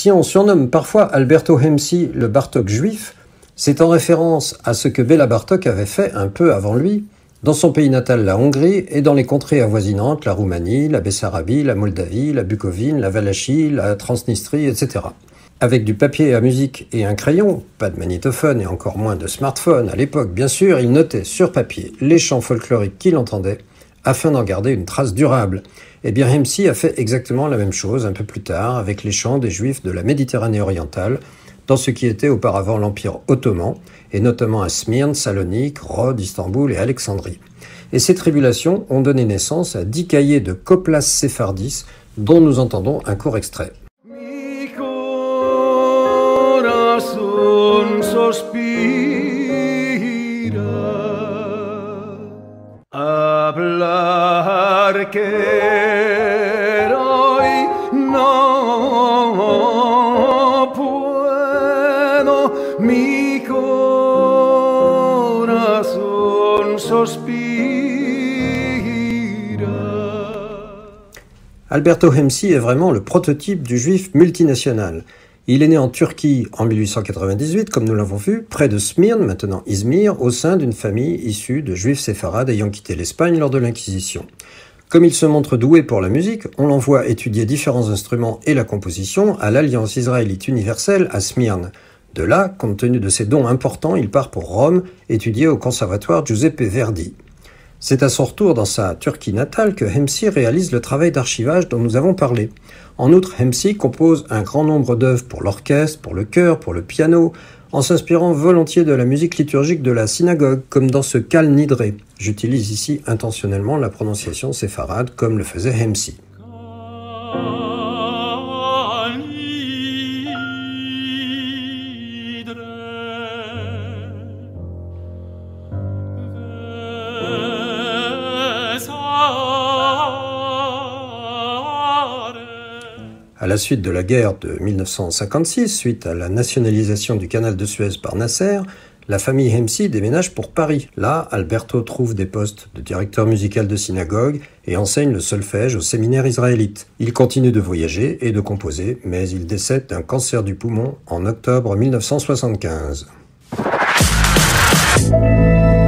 Si on surnomme parfois Alberto Hemsi le Bartók juif, c'est en référence à ce que Béla Bartók avait fait un peu avant lui, dans son pays natal, la Hongrie, et dans les contrées avoisinantes, la Roumanie, la Bessarabie, la Moldavie, la Bucovine, la Valachie, la Transnistrie, etc. Avec du papier à musique et un crayon, pas de magnétophone et encore moins de smartphone à l'époque, bien sûr, il notait sur papier les chants folkloriques qu'il entendait, afin d'en garder une trace durable. Eh bien, Hemsi a fait exactement la même chose un peu plus tard avec les chants des Juifs de la Méditerranée orientale, dans ce qui était auparavant l'Empire ottoman, et notamment à Smyrne, Salonique, Rhodes, Istanbul et Alexandrie. Et ces tribulations ont donné naissance à 10 cahiers de Coplas Séphardis, dont nous entendons un court extrait. Hablar quiero y no puedo, mi corazón suspira. Alberto Hemsi est vraiment le prototype du juif multinational. Il est né en Turquie en 1898, comme nous l'avons vu, près de Smyrne, maintenant Izmir, au sein d'une famille issue de juifs séfarades ayant quitté l'Espagne lors de l'Inquisition. Comme il se montre doué pour la musique, on l'envoie étudier différents instruments et la composition à l'Alliance israélite universelle à Smyrne. De là, compte tenu de ses dons importants, il part pour Rome, étudier au conservatoire Giuseppe Verdi. C'est à son retour dans sa Turquie natale que Hemsi réalise le travail d'archivage dont nous avons parlé. En outre, Hemsi compose un grand nombre d'œuvres pour l'orchestre, pour le chœur, pour le piano, en s'inspirant volontiers de la musique liturgique de la synagogue, comme dans ce Kal Nidre. J'utilise ici intentionnellement la prononciation séfarade, comme le faisait Hemsi. À la suite de la guerre de 1956, suite à la nationalisation du canal de Suez par Nasser, la famille Hemsi déménage pour Paris. Là, Alberto trouve des postes de directeur musical de synagogue et enseigne le solfège au séminaire israélite. Il continue de voyager et de composer, mais il décède d'un cancer du poumon en octobre 1975.